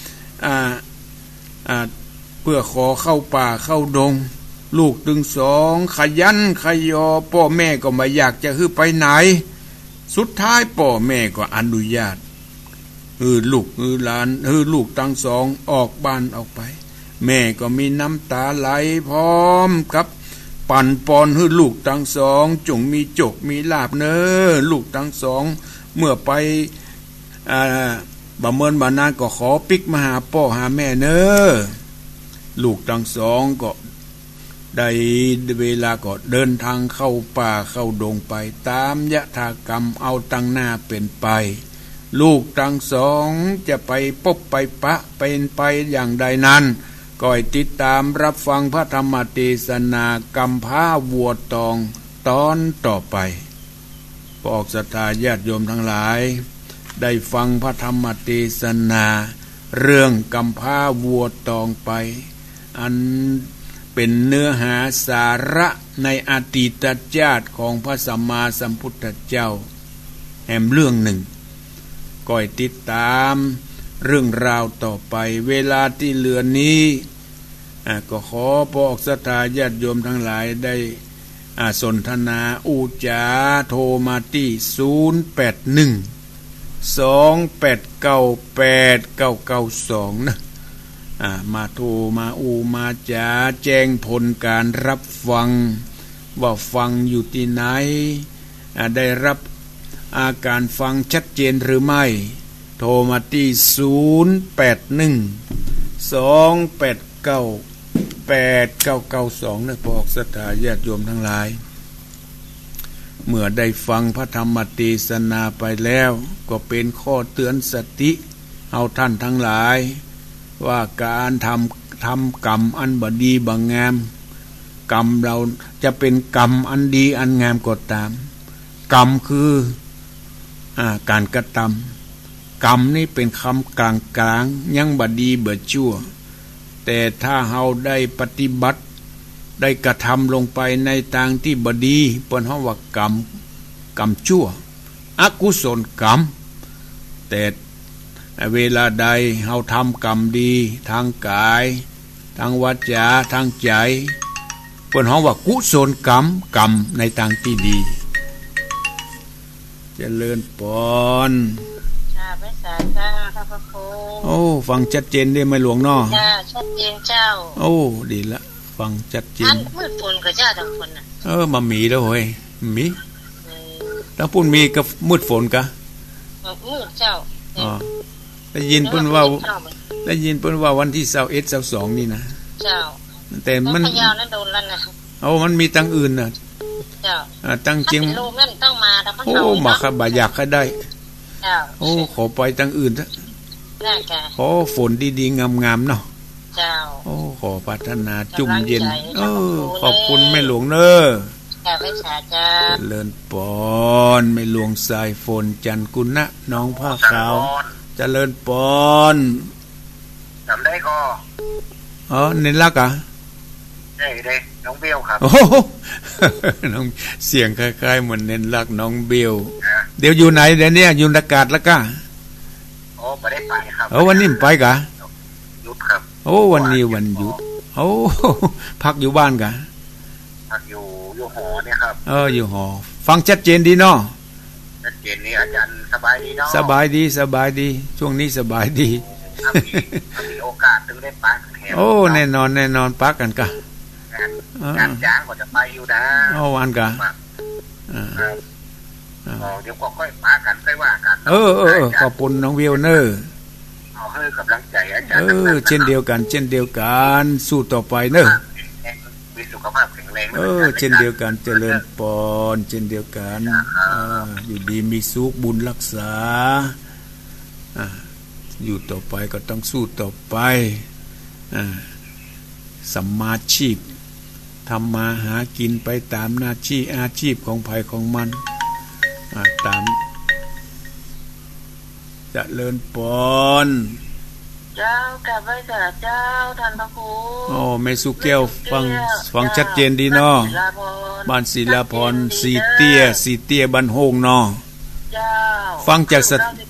เพื่อขอเข้าป่าเข้าดงลูกถึงสองขยันขยอพ่อแม่ก็ไม่อยากจะไปไหนสุดท้ายพ่อแม่ก็อนุญาตลูกหลานลูกทั้งสองออกบ้านออกไปแม่ก็มีน้ำตาไหลพร้อมกับปั่นปอนลูกทั้งสองจงมีจกมีลาบเนอลูกทั้งสองเมื่อไปบ่เมินบ่นานก็ขอปิกมาหาพ่อหาแม่เนอลูกทั้งสองก็ได้เวลาก็เดินทางเข้าป่าเข้าดงไปตามยถากรรมเอาตั้งหน้าเป็นไปลูกทั้งสองจะไปพบไปปะเป็นไปอย่างใดนั้นก็ติดตามรับฟังพระธรรมเทศนากำพร้าวัวตองตอนต่อไปพวกศรัทธาญาติโยมทั้งหลายได้ฟังพระธรรมเทศนาเรื่องกำพร้าวัวตองไปอันเป็นเนื้อหาสาระในอดีตชาติของพระสัมมาสัมพุทธเจ้าแห่งเรื่องหนึ่งก็ติดตามเรื่องราวต่อไปเวลาที่เหลือนี้ก็ขอพวกศรัทธาญาติโยมทั้งหลายได้สนทนาอุจาโทรมาที่0812898992นะมาโทรมามาจาแจ้งผลการรับฟังว่าฟังอยู่ที่ไหนได้รับอาการฟังชัดเจนหรือไม่โทรมาที่0812898992นะพวกศรัทธาญาติโยมทั้งหลายเมื่อได้ฟังพระธรรมเทศนาไปแล้วก็เป็นข้อเตือนสติเอาท่านทั้งหลายว่าการทำกรรมอันบดีบางงามกรรมเราจะเป็นกรรมอันดีอันงามก็ตามกรรมคือการกระทำกรรมนี่เป็นคำกลางยังบดีเบิดชั่วแต่ถ้าเราได้ปฏิบัติได้กระทำลงไปในทางที่บดีเปิ้นเฮาว่ากรรมชั่วอกุศลกรรมแต่เวลาใดเฮาทำกรรมดีทางกายทางวาจาทางใจเปิ้นเฮาว่ากุศลกรรมในทางที่ดีเจริญพรไปสาธุครับพระครูฟังชัดเจนได้ไหมหลวงน้อจ้าชัดเจนเจ้าดีละฟังชัดเจนมืดฝนกับเจ้าทั้งคนน่ะมามีแล้วเฮ้ยมีทั้งปุ่นมีกับมืดฝนกะมืดเจ้าได้ยินเพิ่นว่าวันที่21 22นี่นะเจ้าแต่มันพยาวนั้นโดนแล้วนะมันมีตั้งอื่นน่ะเจ้าตั้งจริงลูกนั่นต้องมาแต่พระมาครับบ่อยากให้ได้เจ้าขอไปตั้งอื่นเถอะได้จ้ะขอฝนดีๆงามๆเนาะเจ้าขอพัฒนาจุ่มเย็นขอบคุณแม่หลวงเน้อแก่ไว้ฉาจ้าเลินปอนแม่หลวงสายฝนจันกุณะน้องผ้าขาวเจริญปอนจำได้ก็เน้นรักได้น้องเบลครับน้องเสียงคล้ายๆเหมือนเน้นรักน้องเบลเดี๋ยวอยู่ไหนเดี๋ยวนี้อยู่อากาศแล้วก็ไม่ได้ไปครับวันนี้ไปกะหยุดครับวันนี้วันหยุดพักอยู่บ้านกะพักอยู่หอเนี่ยครับอยู่หอฟังชัดเจนดีเนาะชัดเจนนี่อาจารย์สบายดีเนาะสบายดีช่วงนี้สบายดีถ้ามีโอกาสถึงได้ปักแน่นอนปักกันกะการจ้างก็จะไปอยู่นะวันกะเดี๋ยวก็ค่อยปักกันค่อยว่ากันขอบคุณน้องวิวเนอร์เอาให้กำลังใจอาจารย์เช่นเดียวกันสู้ต่อไปเนอะมีสุขภาพแข็งแรงเช่นเดียวกันเจริญปอนเช่นเดียวกันอยู่ดีมีสุขบุญรักษาอยู่ต่อไปก็ต้องสู้ต่อไปสัมมาชีพทำมาหากินไปตามหน้าที่อาชีพของภัยของมันตามเจริญปอนเจ้ากลับไปเถิดเจ้าท่านพระครูแม่สุแก้วฟังชัดเจนดีเนาะบ้านศิลาพรสีเตี้ยบ้านโฮงเนาะฟังจาก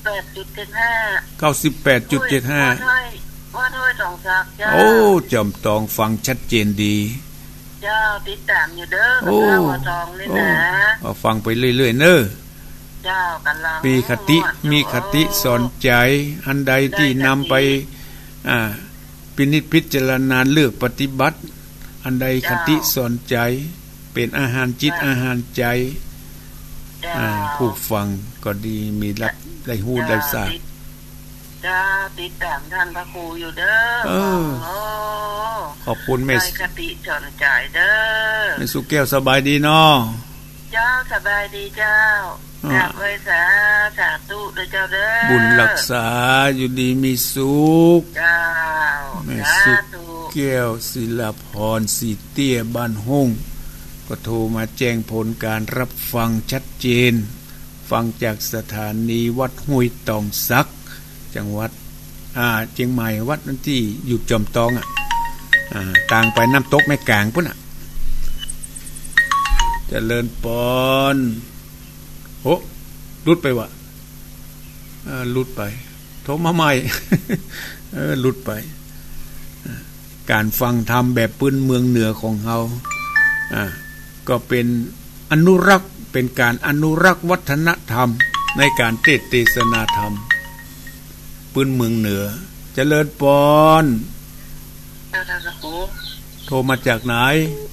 98.75 ว่าถ้อยสองสักเจ้าจอมตองฟังชัดเจนดีเจ้าติดตามอยู่เด้อกับว่าทองนี่นะฟังไปเรื่อยๆเนอะเจ้ากันลังมีคติสอนใจอันใดที่นำไปพินิจพิจารณาเลือกปฏิบัติอันใดคติสอนใจเป็นอาหารจิตอาหารใจผู้ฟังก็ดีมีรับได้ฮู้ได้ทราบจ้าติดตามท่านพระครูอยู่เด้อขอบคุณแม่คติสอนใจเด้อแม่สุแก้วสบายดีเนาะเจ้าสบายดีเจ้ากราบไหว้สาธุด้วยเจ้าเด้อบุญรักษาอยู่ดีมีสุขเจ้าแม่สุแก้วศิลาพรสีเตี้ยบ้านห้องก็โทรมาแจ้งผลการรับฟังชัดเจนฟังจากสถานีวัดห้วยตองซักจังหวัดเชียงใหม่วัดนั่นที่อยู่จอมตองต่างไปน้ำตกแม่กลางพุ่นเจริญปอนลุดไปวะลุดไปโทรมาใหม่ลุดไปการฟังธรรมแบบพื้นเมืองเหนือของเฮาก็เป็นอนุรักษ์เป็นการอนุรักษ์วัฒนธรรมในการเทศนาธรรมพื้นเมืองเหนือเจริญปอนโทรมาจากไหน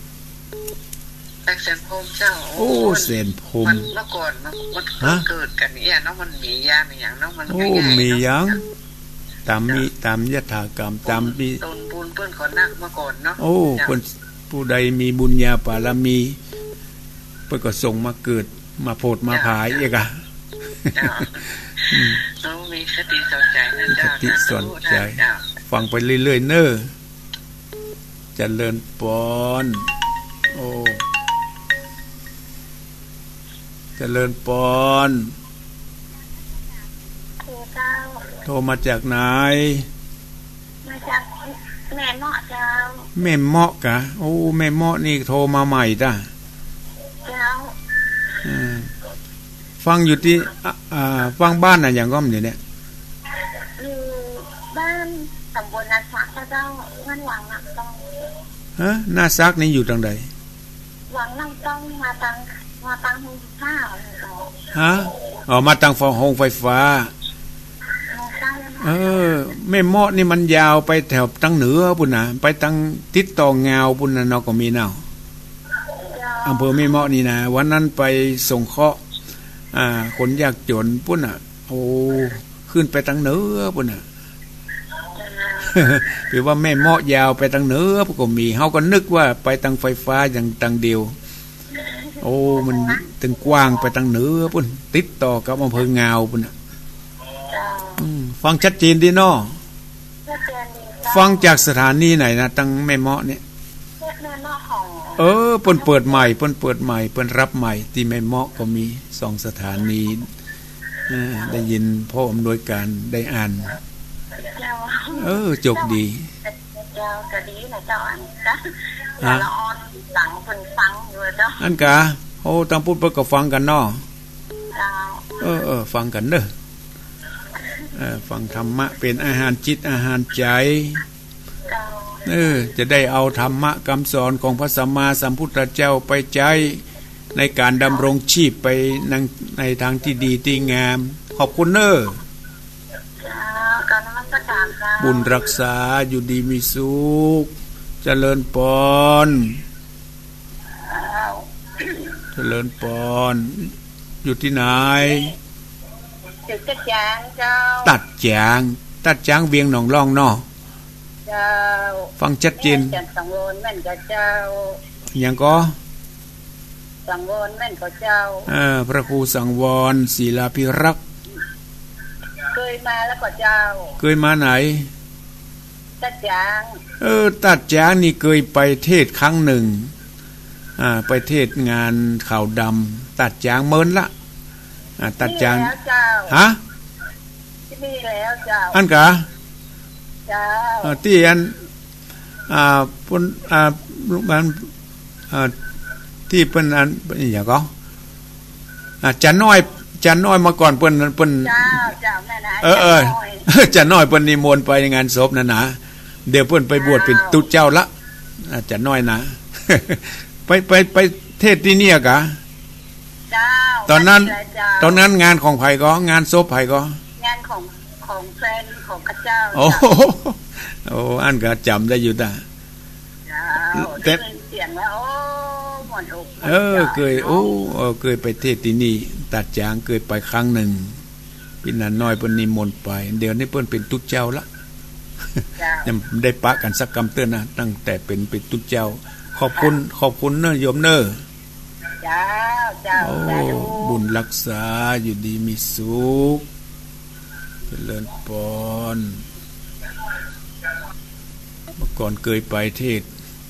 เส้นพมเจ้าเส้นพมเมื่อก่อนมันเกิดกันเนี่ยเนาะมันมียามีอย่างเนาะมันมีอย่างตามยถากรรมตามปีต้นปูนเพิ่นขอนักเมื่อก่อนเนาะคนผู้ใดมีบุญญาบารมีเพิ่นก็ส่งมาเกิดมาโพดมาผายอีกเรามีคติสอนใจนะเจ้าคติสอนใจฟังไปเรื่อยๆเน้อเจริญปอนเจริญปอนโทรมาจากไหนมาจากแม่เมาะเจ้าแม่เมาะกะแม่เมาะนี่โทรมาใหม่จ้ะเจ้าฟังอยู่ที่ฟังบ้านอย่างก้อมอยู่เนี่ยอยู่บ้านตำบลนาซักเจ้าบ้านหวังน้ำต้องนาซักนี่อยู่ตรงใดหวังน้ำต้องมาตังโฮงไฟฟ้ามาตังโฮงไฟฟ้าแม่เมาะนี่มันยาวไปแถวตั้งเหนือปุ่นน่ะไปตั้งทิศตองงาวปุ่นน่ะเนาะก็มีเนาะอำเภอแม่เมาะนี่นะวันนั้นไปส่งเคราะห์คนยากจนปุ่นน่ะขึ้นไปตั้งเหนือปุ่นน่ะคือว่าแม่เมาะยาวไปตั้งเหนือก็มีเฮาก็นึกว่าไปตั้งไฟฟ้าอย่างตั้งเดียวมันตึงกว้างไปตั้งเหนือปุ่นติดต่อกับอำเภองาวปุ่นน่ะฟังชัดเจนดีเนาะฟังจากสถานีไหนนะตั้งแม่เมาะเนี่ยเพิ่นเปิดใหม่เพิ่นรับใหม่ที่แม่เมาะก็มี2สถานีได้ยินพ่ออำนวยการได้อ่านจบดีจะดีนะเจ้าอันจ้ะละออนหลังเพิ่นฟังอยู่เจ้าอันกะตามพูดเพิ่นก็ฟังกันเนาะฟังกันเด้อฟังธรรมะเป็นอาหารจิตอาหารใจเจ้าจะได้เอาธรรมะคำสอนของพระสัมมาสัมพุทธเจ้าไปใจในการดำรงชีพไปในทางที่ดีที่งามขอบคุณการนมัสการบุญรักษาอยู่ดีมีสุขเจริญปรเจริญปรอยู่ที่ไหนจุดตัดจางเจ้าตัดจางเวียงหนองล่องเนาะเจ้าฟังชัดเจนจันสังวรแม่นกับเจ้าอย่างก็สังวรแม่นกับเจ้าพระครูสังวรศิลาภิรักษ์เคยมาแล้วก็เจ้าเคยมาไหนตัดจางตัดจางนี่เคยไปเทศครั้งหนึ่งไปเทศงานข่าวดำตัดจางเมินละตัดจางฮะที่นี่แล้วเจ้าอันกะเจ้าที่อันปนมันที่เป็นอันอย่างก็จันน้อยมาก่อนเปิ้นเจ้าแม่นะจันน้อยเปิ้นนิมนต์ไปงานศพนั่นนะเดี๋ยวเปิ้นไปบวชเป็นตุเจ้าละจันน้อยนะไปเทศที่เนี่ยกะตอนนั้นงานของไผก็งานศพไผก็งานของแฟนของข้าเจ้าโอ้อันก็จำได้อยู่ตาแต่เสียงแล้วหมดอกเคยไปเทศที่นี่ตัดจางเคยไปครั้งหนึ่งพี่นันน้อยเปิ้นนิมนต์ไปเดี๋ยวนี้เปิ้นเป็นตุเจ้าละยังได้ปะกันสักกำเตือนนะตั้งแต่เป็นตุเจ้าขอบคุณเนอะโยมเนอะเจ้าบุญรักษาอยู่ดีมีสุขเจริญพรเมื่อก่อนเคยไปเทศ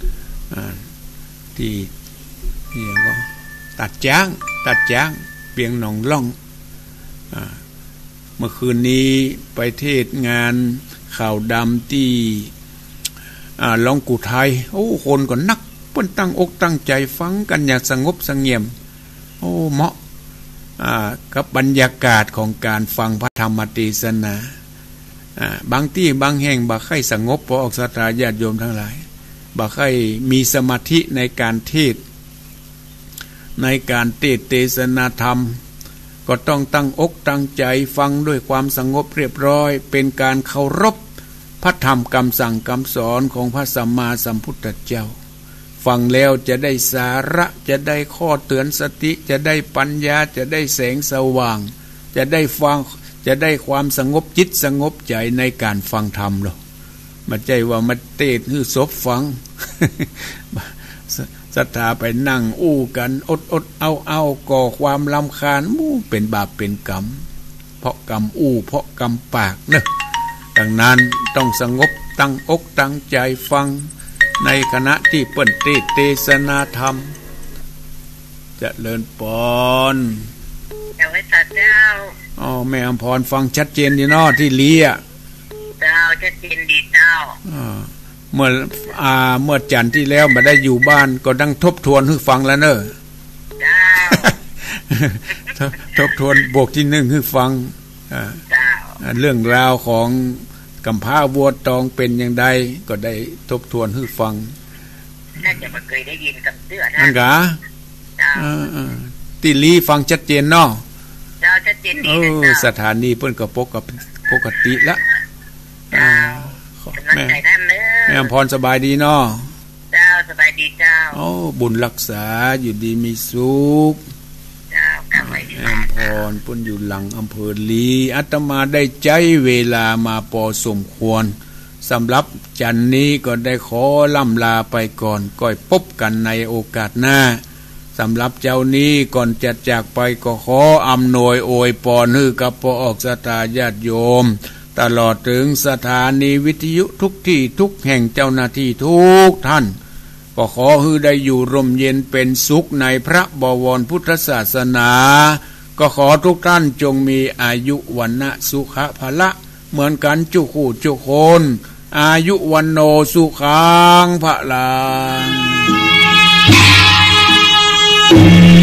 ที่นี่ก็ตัดจ้างเปียงหนองล่องเมื่อคืนนี้ไปเทศงานข่าวดำที่ลองกุไทยคนก็นักเพิ่นตั้งอกตั้งใจฟังกันอย่างสงบสงเงียมเหมาะกับบรรยากาศของการฟังพระธรรมเทศนาบางที่บางแห่งบ่ค่อยสงบพอออกศรัทธาญาติโยมทั้งหลายบ่ค่อยมีสมาธิในการเทศในการเทศนาธรรมก็ต้องตั้งอกตั้งใจฟังด้วยความสงบเรียบร้อยเป็นการเคารพพระธรรมคำสั่งคำสอนของพระสัมมาสัมพุทธเจ้าฟังแล้วจะได้สาระจะได้ข้อเตือนสติจะได้ปัญญาจะได้แสงสว่างจะได้ฟังจะได้ความสงบจิตสงบใจในการฟังธรรมหรอกไม่ใช่ว่ามาเทศให้ศพฟังศรัทธาไปนั่งกันอดเอาก่อความรำคาญเป็นบาปเป็นกรรมเพราะกรรมเพราะกรรมปากเนอะดังนั้นต้องสงบตั้งอกตั้งใจฟังในคณะที่เปิ้นเทศนาธรรมเจริญปรเจ้าไว้สัตว์เจ้าแม่อำพรฟังชัดเจนดีเนาะที่ลีอ่ะเจ้าชัดเจนดีเจ้าเมื่อจันทร์ที่แล้วมาได้อยู่บ้านก็ดังทบทวนให้ฟังแล้วเนอะทบทวนบวกที่1ให้ฟังเรื่องราวของกำพร้าวัวตองเป็นอย่างใดก็ได้ทบทวนให้ฟังน่าจะไม่เคยได้ยินกับเตื้อนะอันกะติลีฟังชัดเจนเนาะเจ้าชัดเจนดีนะสถานีเพิ่นก็ปกติละแม่อำพรสบายดีเนาะเจ้าสบายดีเจ้าบุญรักษาอยู่ดีมีสุขเจ้ากลับไปดีแม่อำพรเพิ่นอยู่หลังอำเภอลีอาตมาได้ใจเวลามาพอสมควรสำหรับจันนี้ก็ได้ขอล่ำลาไปก่อนก้อยพบกันในโอกาสหน้าสำหรับเจ้านี้ก่อนจะจากไปก็ขออำนวยอวยพรให้กับพอออกศรัทธาญาติโยมตลอดถึงสถานีวิทยุทุกที่ทุกแห่งเจ้าหน้าที่ทุกท่านก็ขอให้ได้อยู่ร่มเย็นเป็นสุขในพระบวรพุทธศาสนาก็ขอทุกท่านจงมีอายุวันนะสุขภละเหมือนกันจุคู่จุคนอายุวันโนสุขังพลัง